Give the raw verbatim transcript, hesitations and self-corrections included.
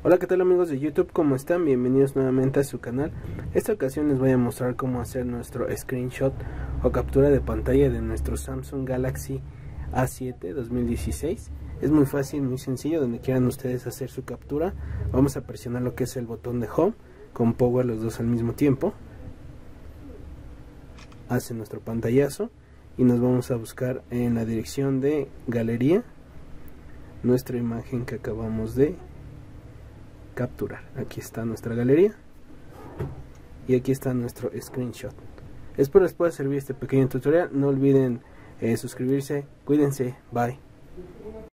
Hola, ¿qué tal amigos de YouTube? ¿Cómo están? Bienvenidos nuevamente a su canal. Esta ocasión les voy a mostrar cómo hacer nuestro screenshot o captura de pantalla de nuestro Samsung Galaxy A siete dos mil dieciséis. Es muy fácil, muy sencillo. Donde quieran ustedes hacer su captura, vamos a presionar lo que es el botón de Home con Power, los dos al mismo tiempo. Hace nuestro pantallazo y nos vamos a buscar en la dirección de galería nuestra imagen que acabamos de capturar. Aquí está nuestra galería y aquí está nuestro screenshot. Espero les pueda servir este pequeño tutorial. No olviden eh, suscribirse. Cuídense. Bye.